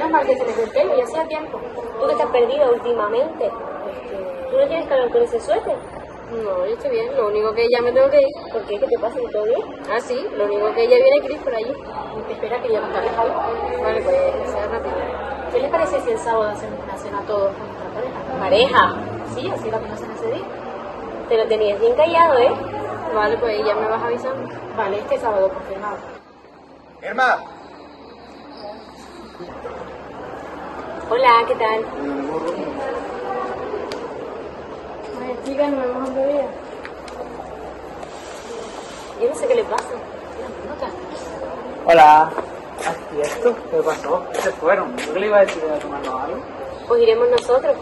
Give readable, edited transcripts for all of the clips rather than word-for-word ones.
menos mal que se les el pelo, ya hacía tiempo. ¿Tú que te has perdido últimamente? ¿Tú no tienes calor con ese suéter? No, yo estoy bien, lo único que ya me tengo que ir. ¿Por qué? ¿Qué te pasa? ¿Que todo bien? Ah, sí, lo único que ya viene Cris por allí. Espera, que ya contarles algo. Vale, pues que sea rápido. ¿Qué les parece si el sábado hacemos una cena todos con nuestra pareja? ¿Pareja? Sí, así la conocen ese día. Te lo tenías bien callado, ¿eh? Vale, pues ya me vas avisando. Vale, este sábado confirmado. Irma. Hola, ¿qué tal? Oye, chicas, nos vemos otro día. Yo no sé qué le pasa. Hola. ¿Y esto? ¿Qué pasó? ¿Qué se fueron? ¿Yo qué le iba a decir a tomarnos algo? Pues iremos nosotros.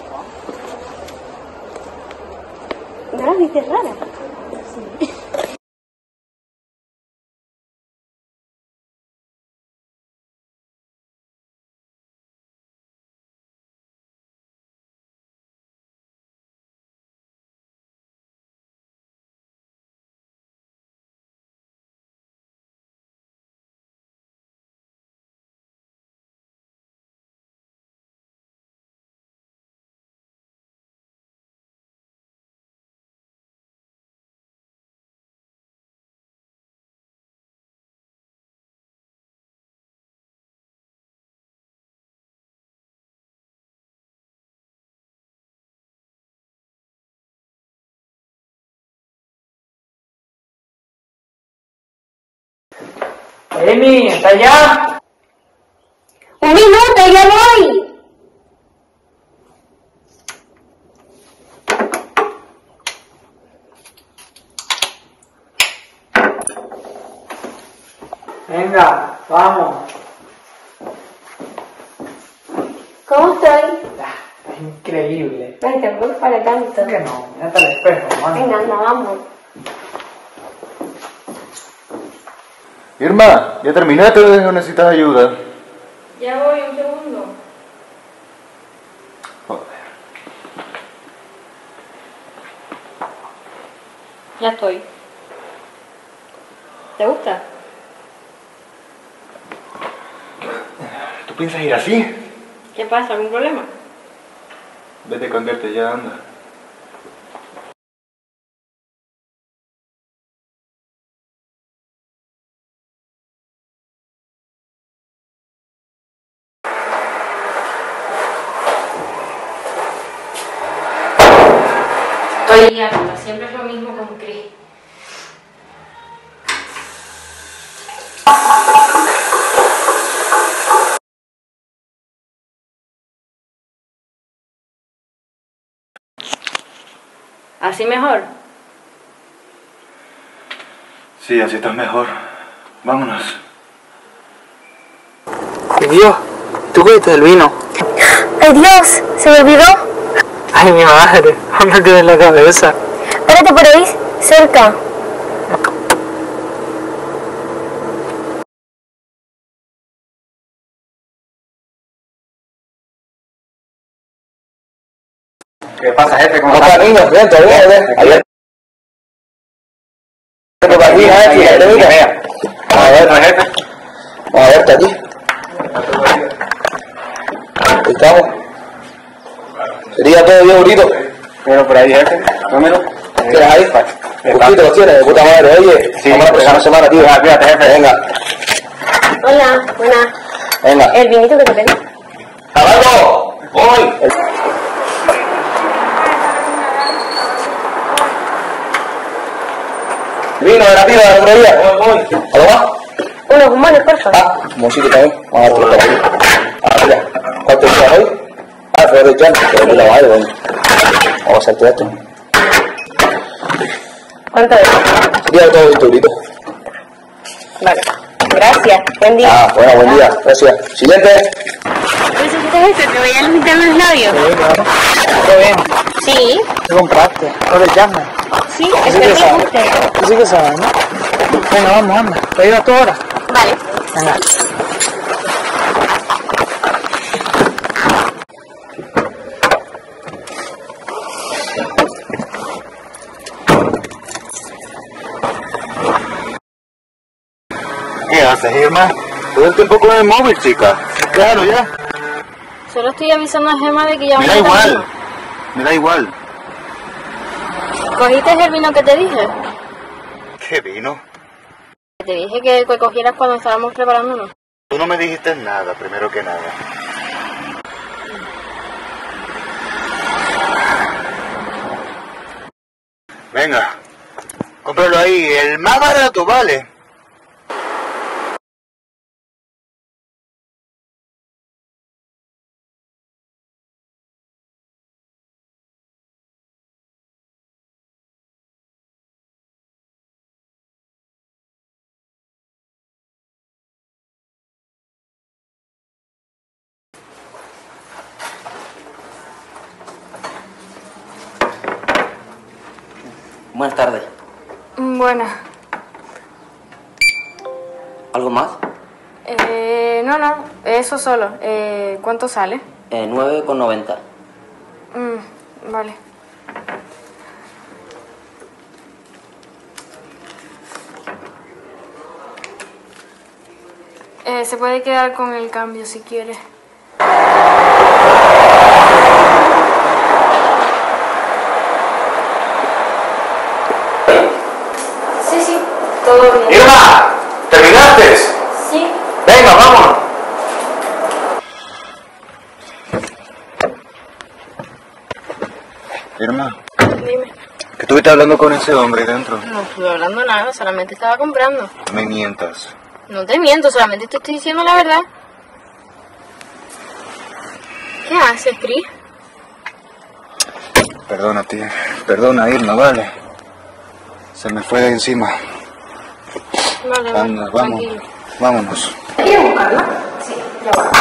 ¿No las viste raras? Sí. ¡Emi! ¿Está allá? ¡Un minuto, ya voy! Venga, vamos. ¿Cómo estoy? Es increíble. Ay, tampoco es para tanto. ¿Por qué no? Mírate al espejo, mano. Venga, anda, vamos. Irma, ¿ya terminaste o necesitas ayuda? Ya voy, un segundo. Joder. Ya estoy. ¿Te gusta? ¿Tú piensas ir así? ¿Qué pasa? ¿Algún problema? Vete a esconderte ya, anda. Estoy harta, siempre es lo mismo con Cris. ¿Así mejor? Sí, así estás mejor. Vámonos. ¡Ay, Dios! ¿Tú qué viste del vino? ¡Ay, Dios! ¿Se me olvidó? ¡Ay, mi madre! ¿Dónde tienes la cabeza? Espérate por ahí, cerca. ¿Qué pasa, jefe? ¿Cómo está, niño? Bien, todo bien, ayer. A ver, jefe. A ver, está aquí. Ahí estamos. Sería todo bien bonito. Pero por ahí, jefe. Número. ¿Tienes ahí? Justito lo tienes, de puta madre. Oye, sí, vamos a empezar la semana, tío. Cuídate, jefe. Venga. Hola, buenas. Venga. El vinito que te pedí. ¡Abajo! ¡Voy! Vino de la piba del otro día. Voy. ¿Algo más? Unos humones, por favor. Ah, mosito también. Vamos a dártelo por aquí. Ah, mira. ¿Cuánto estás hoy? Ah, flor de chancho. Pero no la vale, bueno. Vamos a hacerte esto. ¿Cuánto es? Sería todo 20 euritos. Vale. Gracias. Buen día. Ah, bueno, buen día. Gracias. Siguiente. ¿Necesitas esto? ¿Te voy a limitar los labios? Sí, claro. ¿Todo bien? Sí. ¿Qué compraste? ¿Flor de llama? Sí, Sí espero que que te sabes. guste. Tú sí que sabes, ¿no? Venga, vamos, anda. ¿Te ayudas tú ahora? Vale. Venga. ¿Qué haces, Irma? Todo el tiempo con el móvil, chica. Déjalo ya. Solo estoy avisando a Gemma de que ya Me da igual. Me da igual. ¿Cogiste el vino que te dije? ¿Qué vino? Te dije que cogieras cuando estábamos preparándonos. Tú no me dijiste nada, primero que nada. Venga, cómpralo ahí, el más barato, vale. Buenas tardes. Bueno. ¿Algo más? No, eso solo. ¿Cuánto sale? 9,90. Vale. Se puede quedar con el cambio si quiere. Sí, todo bien. ¡Irma! ¿Terminaste? Sí. Venga, vámonos. Irma, Dime. ¿que estuviste hablando con ese hombre ahí dentro? No estuve hablando nada, solamente estaba comprando. No me mientas. No te miento, solamente te estoy diciendo la verdad. ¿Qué haces, Cris? Perdona, tía. Perdona, Irma, vale. Se me fue de encima. Vale, Anda, vamos. tranquilo. Vámonos. ¿Quieres buscarla? Sí, ya va.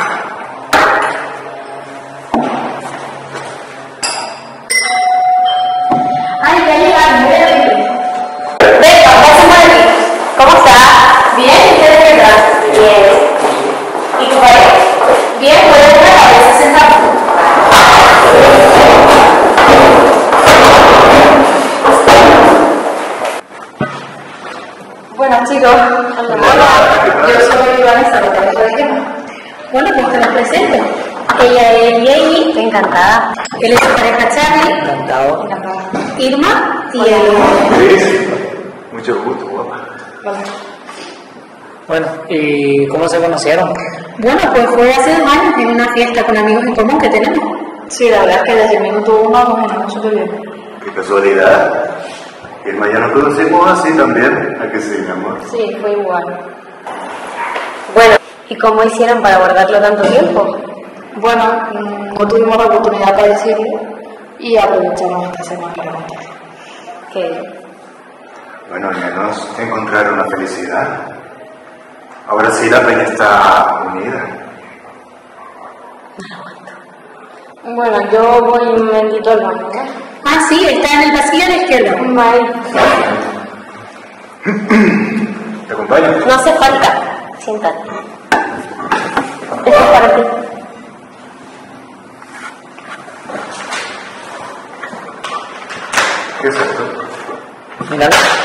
Ay, ya llegaron, Venga, pasa por aquí. ¿Cómo estás? Bien, ¿y ustedes qué tal? Bien. ¿Y tu pareja? Bien, puedes entrar a ver, sentamos. Bueno, chicos, hola, yo soy Vanessa, la pareja de Gemma. Bueno, pues te las presento. Ella es Jamie, encantada. Él es su pareja Charlie, Encantado. Irma y él. Cris, mucho gusto, guapa. Bueno, ¿y cómo se conocieron? Bueno, pues fue hace 2 años en una fiesta con amigos en común que tenemos. Sí, la verdad es que desde el minuto 1 nos generamos súper bien. Qué casualidad. Irma, ya nos conocimos así también. ¿A qué sí, mi amor? Sí, fue igual. Bueno, ¿y cómo hicieron para guardarlo tanto tiempo? Bueno, no tuvimos la oportunidad para decirlo y aprovechamos esta semana para contar. Que Bueno, al menos encontraron la felicidad. Ahora sí la peña está unida. Bueno, yo voy un momentito al baño, ¿eh? Ah, sí, está en el pasillo a la izquierda. Vale. ¿Te acompaño? No hace falta. Siéntate. Esto es para ti. ¿Qué es esto? Míralo.